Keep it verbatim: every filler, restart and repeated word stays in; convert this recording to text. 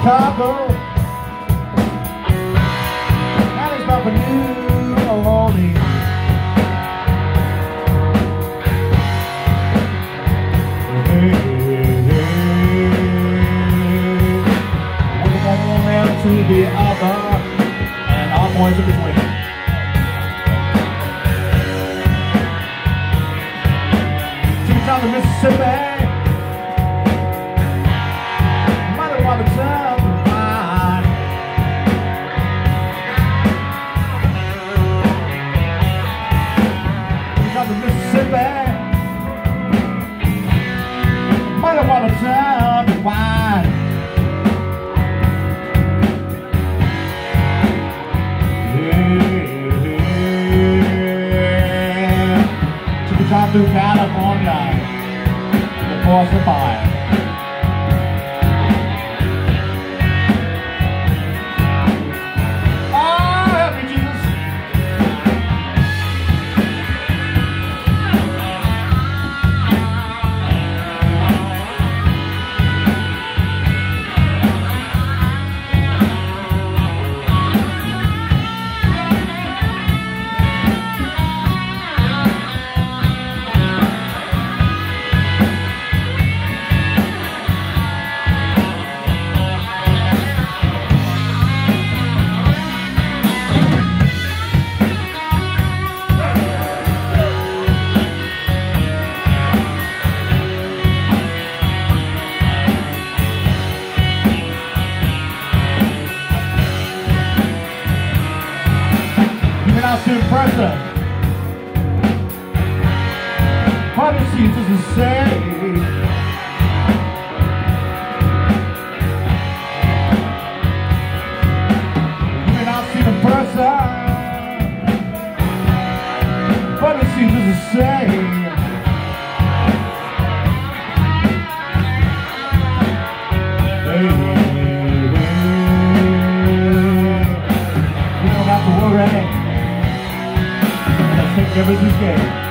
Chicago, and he's bound for New Orleans. Hey, hey, hey. We're from one land to the other, and all points in between. Two times to Mississippi. Mighty want to tell me why. Yeah, yeah. Took a drive through California before the fire. To pressure, what does she just say? You may not see the person, what does she just say? Hey, hey, hey. You don't have to worry. Take everything you can.